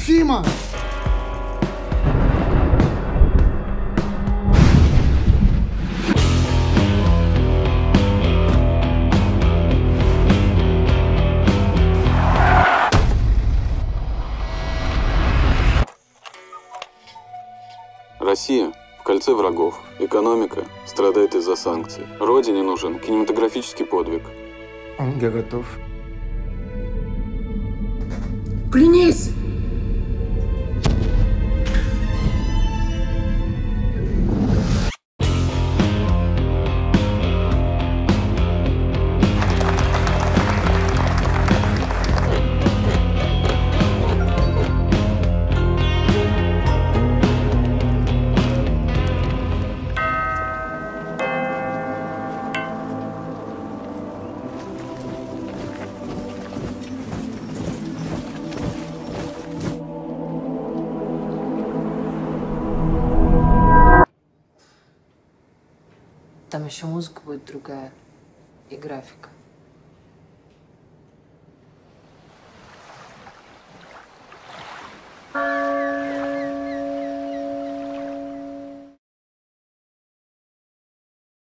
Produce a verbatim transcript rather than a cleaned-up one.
Фима! Россия в кольце врагов. Экономика страдает из-за санкций. Родине нужен кинематографический подвиг. Я готов. Клянись! Там еще музыка будет другая и графика.